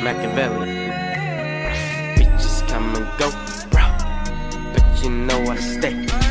Machiavelli. Bitches come and go, bro, but you know I stay.